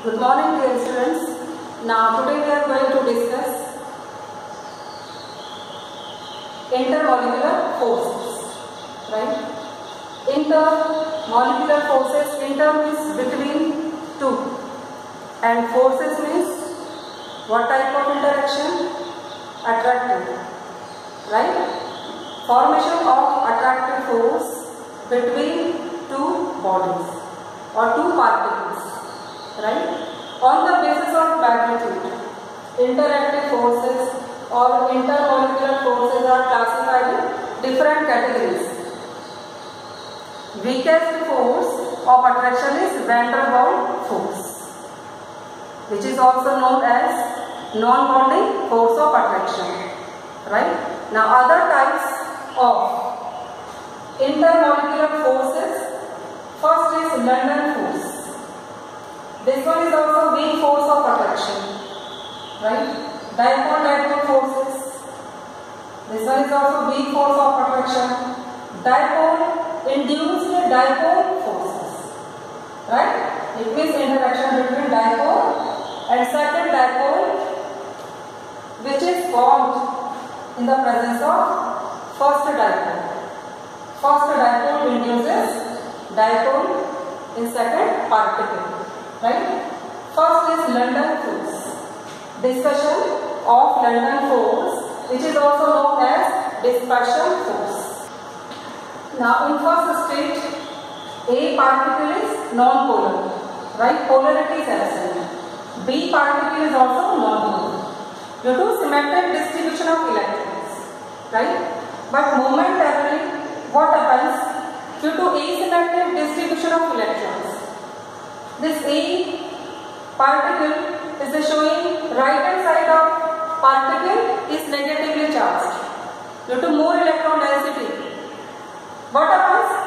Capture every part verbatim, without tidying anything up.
Good morning, dear students. Now today we are going to discuss intermolecular forces, right? Intermolecular forces, inter means between two, and forces means what type of interaction? Attractive, right? Formation of attractive force between two bodies or two particles, right? On the basis of magnitude, interactive forces or intermolecular forces are classified in different categories. Weakest force of attraction is van der Waals force, which is also known as non-bonding force of attraction, right? Now other types of intermolecular forces, first is London force. This one is also weak force of attraction, right? Dipole-dipole forces. This one is also weak force of attraction. Dipole-induced dipole forces, right? It means interaction between dipole and second dipole, which is formed in the presence of first dipole. First dipole induces dipole in second particle, right? First is London force. Discussion of London force, which is also known as dispersion force. Now in first state, A particle is non-polar, right? Polarity is absent. B particle is also non-polar due to symmetric distribution of electrons, right? But momentarily, what happens due to asymmetric distribution of electrons? This A particle is showing right hand side of particle is negatively charged due to more electron density. What happens?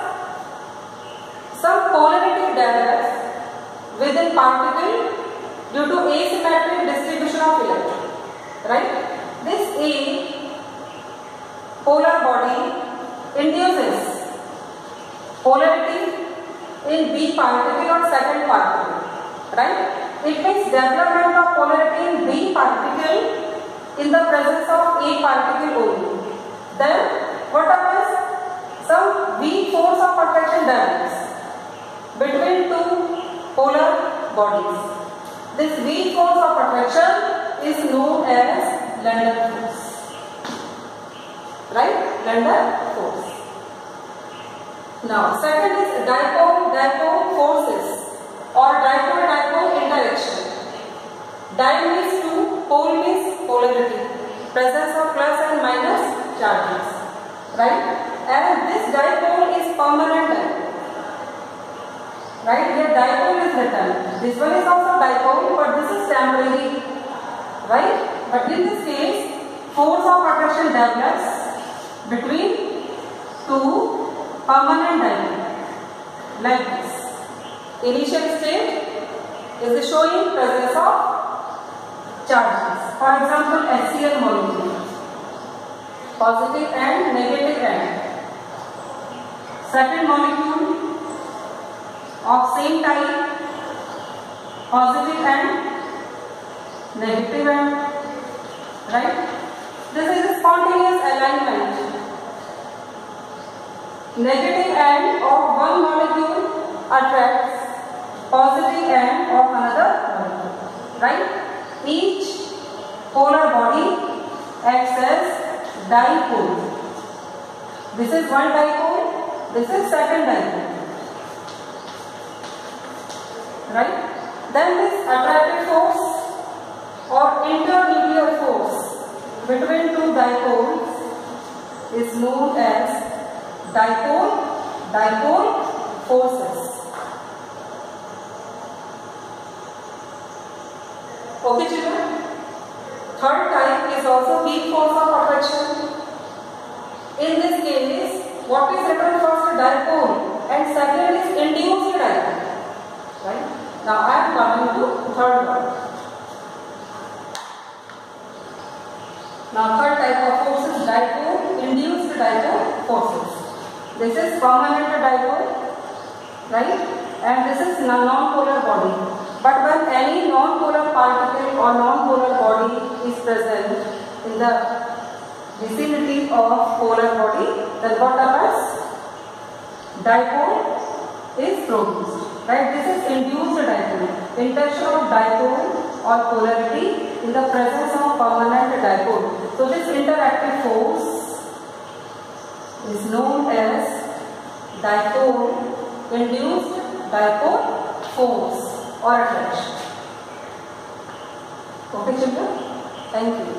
Some polarity develops within particle due to asymmetric distribution of electrons, right? This A polar body induces polarity in B particle or second particle, right? It means development of polarity in B particle in the presence of A particle only. Then what happens? Some weak force of attraction develops between two polar bodies. This weak force of attraction is known as London force, right? London force. Now second is dipole-dipole forces or dipole-dipole interaction. Di means two, pole means polarity, presence of plus and minus charges, right? And this dipole is permanent dipole, right? Here dipole is written. This one is also dipole, but this is temporary, right? But in this case, force of attraction develops between two permanent dipole, like this. Initial state is showing presence of charges. For example, HCl molecule, positive and negative end. Second molecule of same type, positive and negative end, right? This is a spontaneous alignment. Negative end of one molecule attracts positive end of another molecule, right? Each polar body acts as dipole. This is one dipole, this is second dipole, right? Then this attractive force or internuclear force between two dipoles is known as dipole-dipole forces. Okay children, third type is also weak force of attraction. In this case, what is written first? Dipole, and second is induced dipole, right? Now I am coming to third one. Now third type of force is dipole, induced dipole forces. This is permanent dipole, right? And this is non-polar body. But when any non-polar particle or non-polar body is present in the vicinity of polar body, then what happens? Dipole is produced. Right? This is induced dipole. Intention of dipole or polarity in the presence of permanent dipole. So this interactive force is known as dipole induced dipole force or attraction. Okay children? Thank you.